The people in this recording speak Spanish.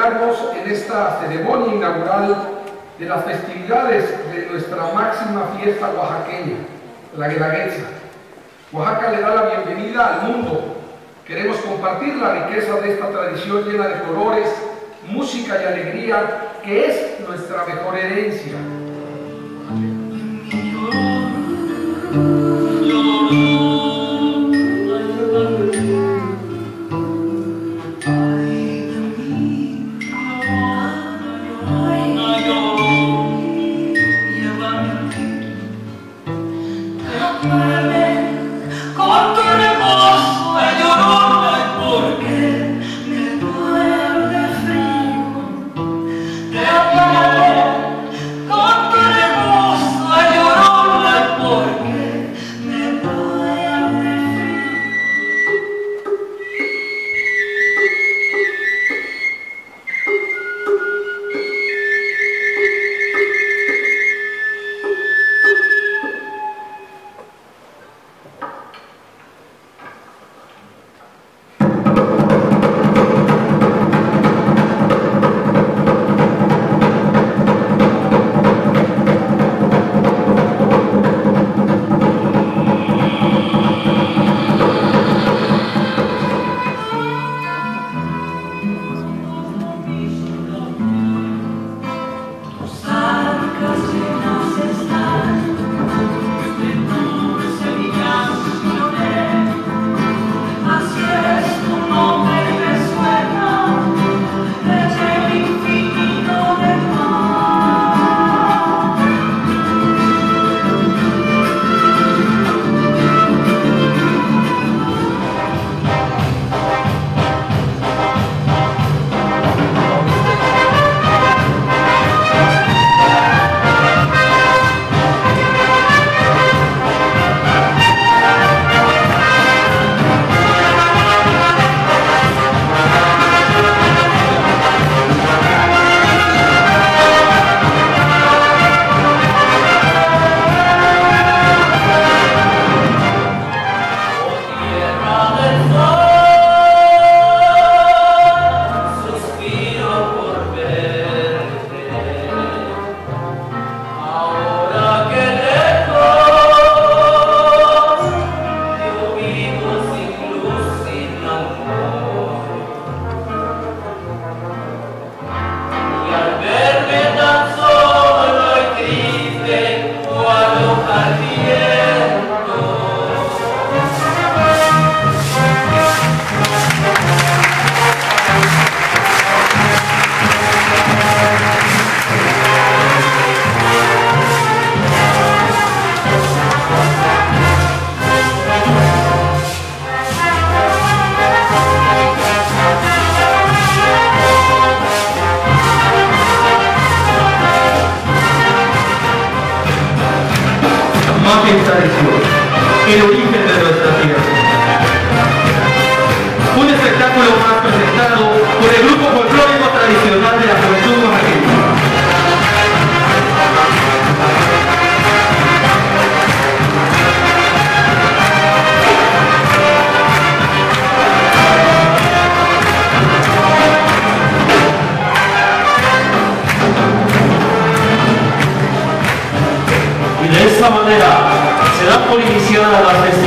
acompañarnos en esta ceremonia inaugural de las festividades de nuestra máxima fiesta oaxaqueña, la Guelaguetza. Oaxaca le da la bienvenida al mundo. Queremos compartir la riqueza de esta tradición llena de colores, música y alegría, que es nuestra mejor herencia. El origen de nuestra tierra. Un espectáculo más presentado por el grupo folclórico tradicional de la juventud oaxaqueña. Y de esta manera se dan por iniciadas las festividades